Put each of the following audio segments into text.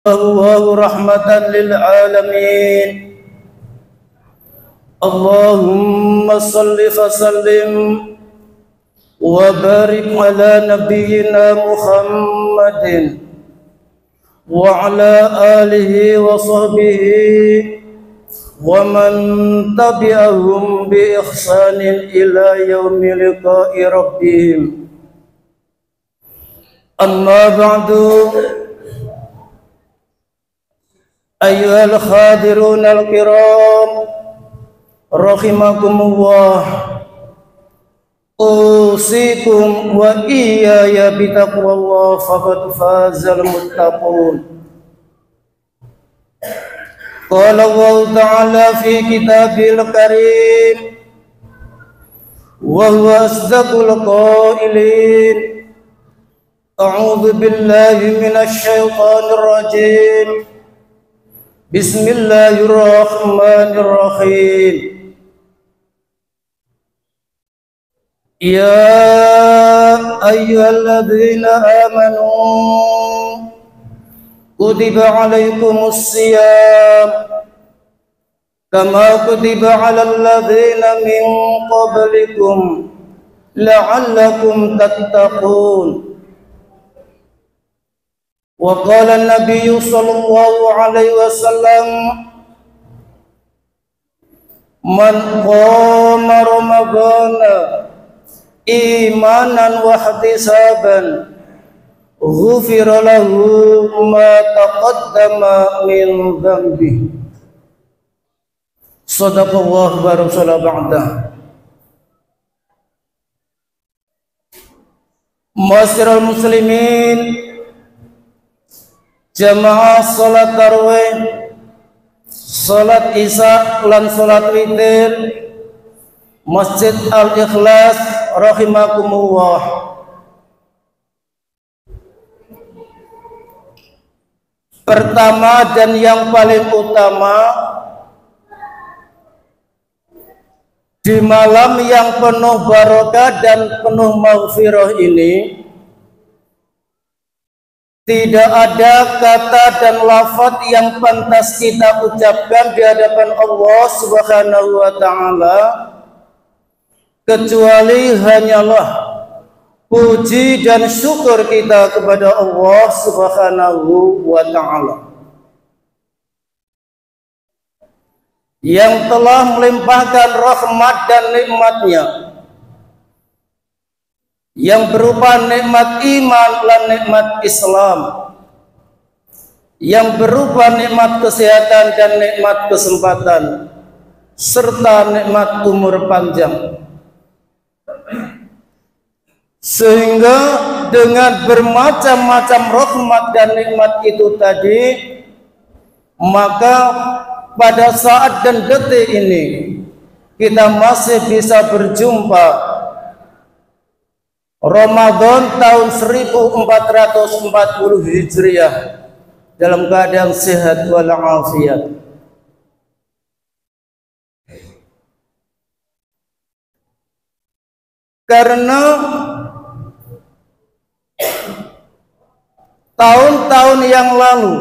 الله رحمة للعالمين. اللهم صل وسلم وبارك على نبينا محمد وعلى آله وصحبه ومن تبعهم بإحسان إلى يوم لقاء ربهم. أما بعد، أيها الحاضرون الكرام رحمكم الله، أوصيكم وإياي بتقوى الله فقد فاز المتقون. قال الله تعالى في كتابه الكريم وهو أصدق القائلين: أعوذ بالله من الشيطان الرجيم، بسم الله الرحمن الرحيم. يا أيها الذين آمنوا كتب عليكم الصيام كما كتب على الذين من قبلكم لعلكم تتقون. وقال النبي صلى الله عليه وسلم: من قام رمضان إيمانا واحتسابا غفر له ما تقدم من ذنبه. صدق الله ورسول بعده. Ma'asyiral muslimin, jamaah salat tarawih, salat isya lan salat witir Masjid Al-Ikhlas rahimakumullah. Pertama dan yang paling utama, di malam yang penuh barokah dan penuh maghfirah ini, tidak ada kata dan lafaz yang pantas kita ucapkan di hadapan Allah Subhanahu wa Ta'ala kecuali hanyalah puji dan syukur kita kepada Allah Subhanahu wa Ta'ala yang telah melimpahkan rahmat dan nikmatnya, yang berupa nikmat iman dan nikmat Islam, yang berupa nikmat kesehatan dan nikmat kesempatan, serta nikmat umur panjang. Sehingga dengan bermacam-macam rahmat dan nikmat itu tadi, maka pada saat dan detik ini kita masih bisa berjumpa Ramadan tahun 1440 Hijriah dalam keadaan sehat walafiat. Karena tahun-tahun yang lalu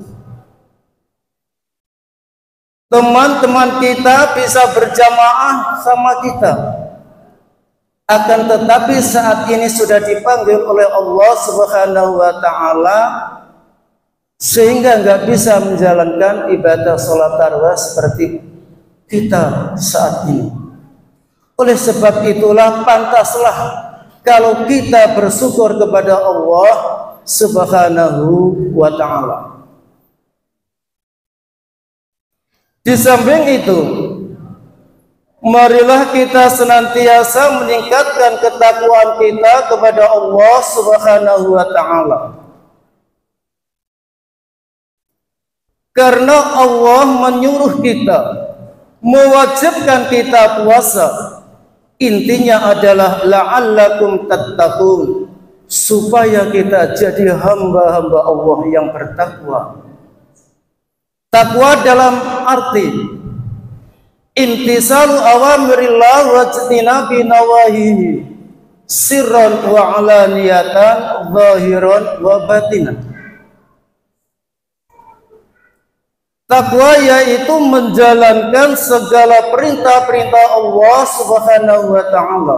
teman-teman kita bisa berjamaah sama kita, akan tetapi saat ini sudah dipanggil oleh Allah Subhanahu wa Ta'ala sehingga nggak bisa menjalankan ibadah sholat tarawih seperti kita saat ini. Oleh sebab itulah pantaslah kalau kita bersyukur kepada Allah Subhanahu wa Ta'ala. Di samping itu, marilah kita senantiasa meningkatkan ketakwaan kita kepada Allah Subhanahu wa Ta'ala. Karena Allah menyuruh kita, mewajibkan kita puasa. Intinya adalah la'allakum tattaqun, supaya kita jadi hamba-hamba Allah yang bertakwa. Takwa dalam arti intisalu awamirillah wa jtinabi nawahihi sirran wa alaniyatan zahiran wa batinan. Takwa yaitu menjalankan segala perintah-perintah Allah Subhanahu wa taala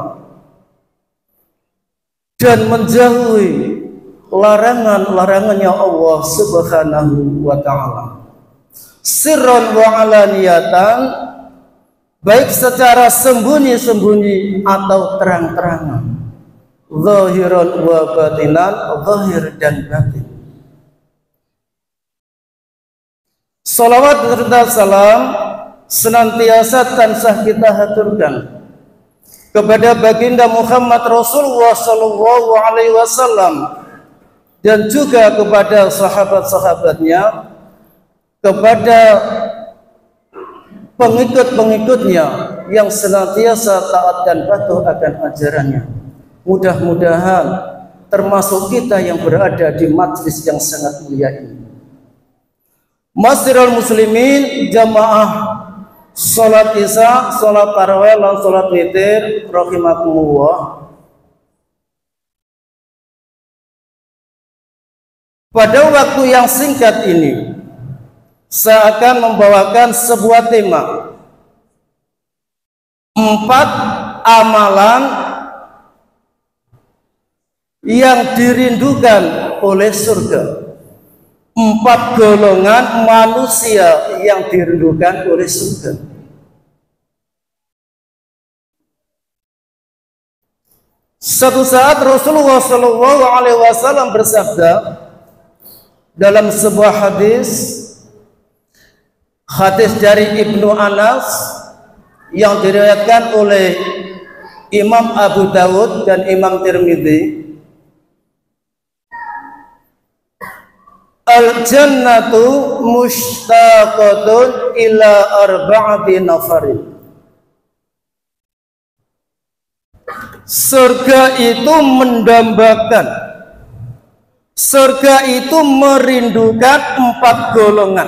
dan menjauhi larangan-larangannya Allah Subhanahu wa taala. Sirran wa alaniyatan, baik secara sembunyi-sembunyi atau terang-terangan. Zahiran wa batinan, zahir dan batin. Salawat serta salam senantiasa tansah kita haturkan kepada baginda Muhammad Rasulullah sallallahu alaihi wasallam dan juga kepada sahabat-sahabatnya, kepada pengikut-pengikutnya yang senantiasa taat dan patuh akan ajarannya. Mudah-mudahan termasuk kita yang berada di majlis yang sangat mulia ini. Masyiral muslimin, jamaah salat isya, salat tarawih, dan salat witir rahimakumullah. Pada waktu yang singkat ini saya akan membawakan sebuah tema, 4 amalan yang dirindukan oleh surga. 4 golongan manusia yang dirindukan oleh surga. Suatu saat Rasulullah Shallallahu Alaihi Wasallam bersabda dalam sebuah hadis dari Ibnu Anas yang diriwayatkan oleh Imam Abu Dawud dan Imam Tirmidzi. Al-jannatu mushtaqatun ila arba'ati nafarin. Surga itu mendambakan, surga itu merindukan 4 golongan.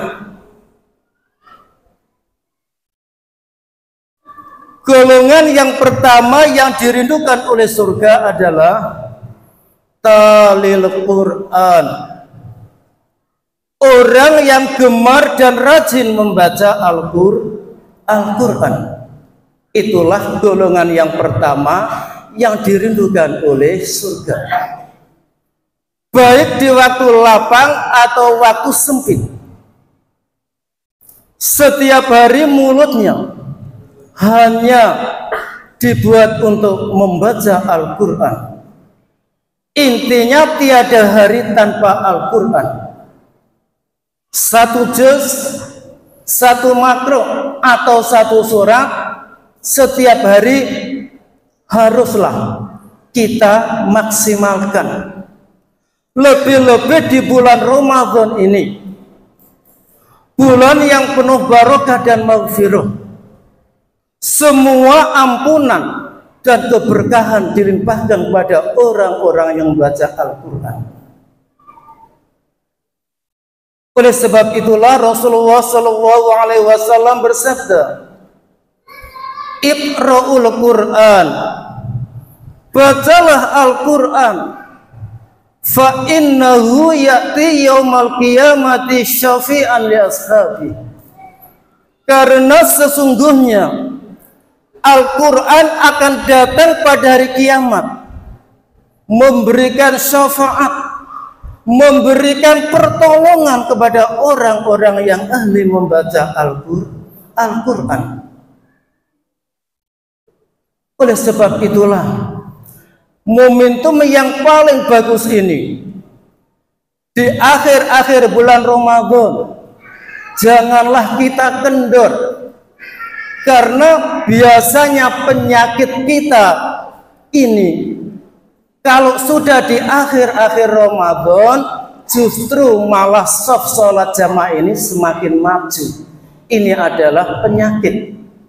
Golongan yang pertama yang dirindukan oleh surga adalah talil Quran. Orang yang gemar dan rajin membaca Al-Quran. Itulah golongan yang pertama yang dirindukan oleh surga. Baik di waktu lapang atau waktu sempit. Setiap hari mulutnya hanya dibuat untuk membaca Al-Quran. Intinya tiada hari tanpa Al-Quran. 1 juz, 1 makro atau 1 surat setiap hari haruslah kita maksimalkan. Lebih-lebih di bulan Ramadan ini, bulan yang penuh barokah dan maghfirah. Semua ampunan dan keberkahan dilimpahkan kepada orang-orang yang membaca Al-Quran. Oleh sebab itulah Rasulullah Shallallahu Alaihi Wasallam bersabda, Iqra'ul Quran, bacalah Al-Quran, fa innahu ya'ti yaumal qiyamati syafi'an li ashabi. Karena sesungguhnya Al-Quran akan datang pada hari kiamat, memberikan syafaat, memberikan pertolongan kepada orang-orang yang ahli membaca Al-Quran. Oleh sebab itulah momentum yang paling bagus ini di akhir-akhir bulan Ramadan, janganlah kita kendor, karena biasanya penyakit kita ini kalau sudah di akhir-akhir Ramadan, justru malah saf sholat jamaah ini semakin maju. Ini adalah penyakit.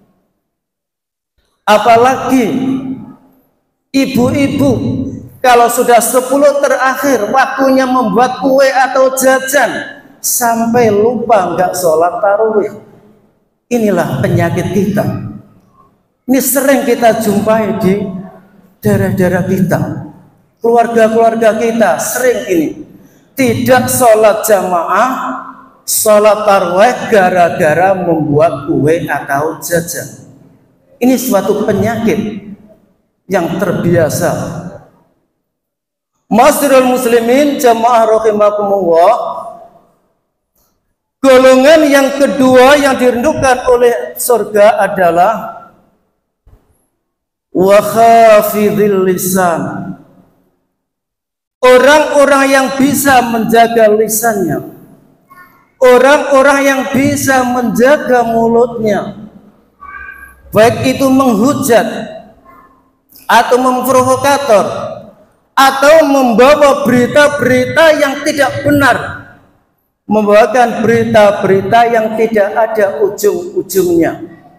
Apalagi ibu-ibu, kalau sudah 10 terakhir, waktunya membuat kue atau jajan, sampai lupa nggak sholat tarawih. Inilah penyakit kita. Ini sering kita jumpai di daerah-daerah kita. Keluarga-keluarga kita sering ini tidak sholat jamaah sholat tarawih gara-gara membuat kue atau jajan. Ini suatu penyakit yang terbiasa. Masyiral muslimin jamaah rahimakumullah, golongan yang kedua yang dirindukan oleh surga adalah wa khafidhil lisan. Orang-orang yang bisa menjaga lisannya, orang-orang yang bisa menjaga mulutnya, baik itu menghujat atau memprovokator atau membawa berita-berita yang tidak benar, membawakan berita-berita yang tidak ada ujung-ujungnya.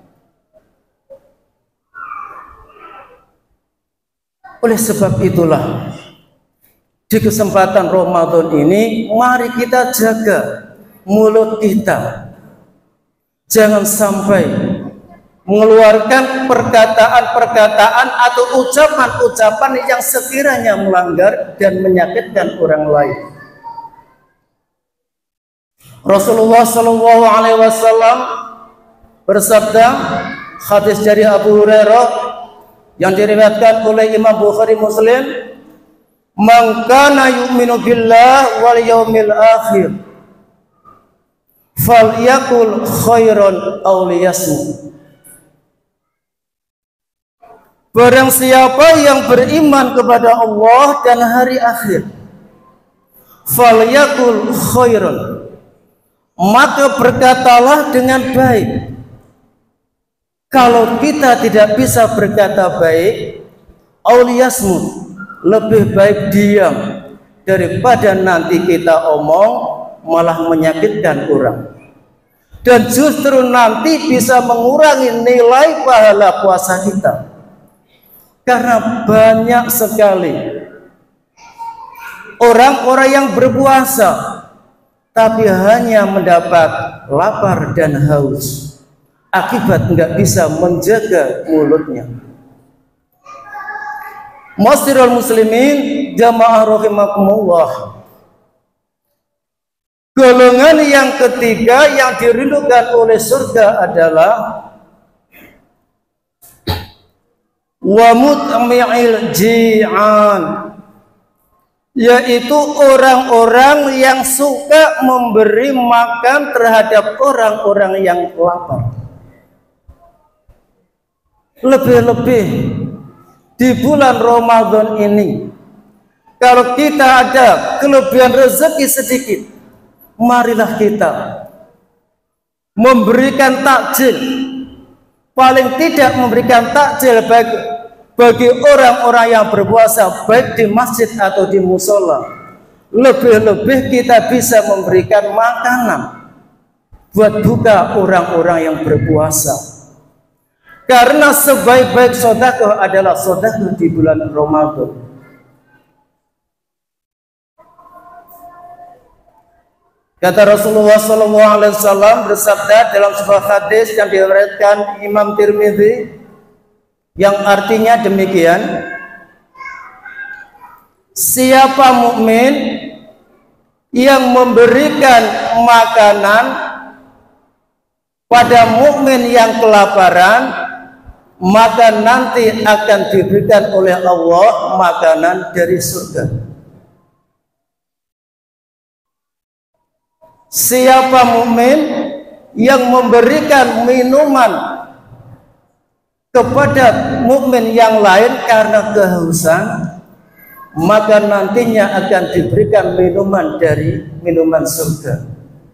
Oleh sebab itulah, di kesempatan Ramadan ini mari kita jaga mulut kita, jangan sampai mengeluarkan perkataan-perkataan atau ucapan-ucapan yang sekiranya melanggar dan menyakitkan orang lain. Rasulullah Shallallahu Alaihi Wasallam bersabda, hadis dari Abu Hurairah yang diriwayatkan oleh Imam Bukhari Muslim, "Man kana yu'minu billah wal yaumil akhir falyakul khairan aw liyasmut." Barang siapa yang beriman kepada Allah dan hari akhir, falyakul khairan, maka berkatalah dengan baik. Kalau kita tidak bisa berkata baik, auliyasmut, lebih baik diam daripada nanti kita omong malah menyakitkan orang, dan justru nanti bisa mengurangi nilai pahala puasa kita. Karena banyak sekali orang-orang yang berpuasa tapi hanya mendapat lapar dan haus akibat nggak bisa menjaga mulutnya. Masyiral muslimin jamaah rahimakumullah, golongan yang ketiga yang dirindukan oleh surga adalah wa mut'mi'il ji'an, yaitu orang-orang yang suka memberi makan terhadap orang-orang yang lapar. Lebih-lebih di bulan Ramadan ini, kalau kita ada kelebihan rezeki sedikit, marilah kita memberikan takjil, paling tidak memberikan takjil bagi orang-orang yang berpuasa, baik di masjid atau di musola. Lebih-lebih kita bisa memberikan makanan buat buka orang-orang yang berpuasa. Karena sebaik-baik sedekah adalah sedekah di bulan Ramadan. Kata Rasulullah SAW bersabda dalam sebuah hadis yang diriwayatkan Imam Tirmidzi, yang artinya demikian: siapa mukmin yang memberikan makanan pada mukmin yang kelaparan, maka nanti akan diberikan oleh Allah makanan dari surga. Siapa mukmin yang memberikan minuman kepada mukmin yang lain karena kehausan, maka nantinya akan diberikan minuman dari minuman surga.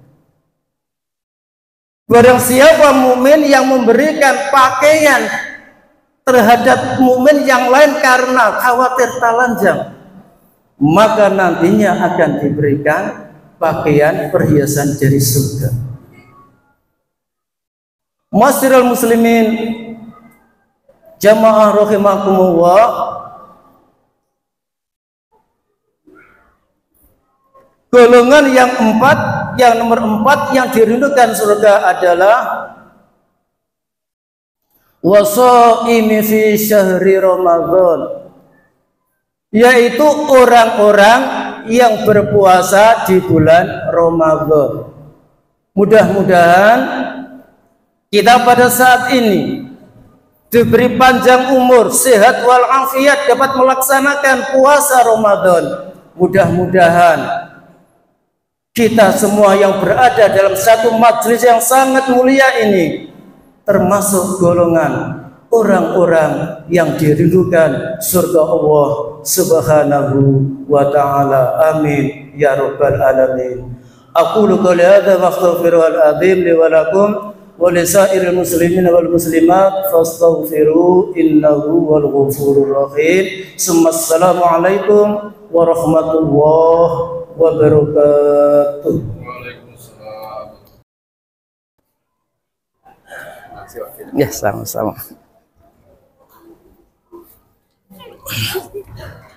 Barang siapa mukmin yang memberikan pakaian terhadap mukmin yang lain karena khawatir telanjang, maka nantinya akan diberikan pakaian perhiasan dari surga. Masyiral muslimin jamaah rahimakumullah, golongan yang nomor 4 yang dirindukan surga adalah wasaimi fi syahri Ramadan, yaitu orang-orang yang berpuasa di bulan Ramadan. Mudah-mudahan kita pada saat ini diberi panjang umur, sehat walafiat, dapat melaksanakan puasa Ramadan. Mudah-mudahan kita semua yang berada dalam satu majelis yang sangat mulia ini termasuk golongan orang-orang yang dirindukan surga Allah Subhanahu wa ta'ala. Amin ya rabbal alamin. Aqulu qouli hadza wa astaghfirul azim li wa lakum wa li sa'iril muslimin wal muslimat fastaghfiru innahu wal ghafurur rahim. Assalamu alaikum warahmatullahi wabarakatuh. Waalaikumsalam. Ya, sama-sama.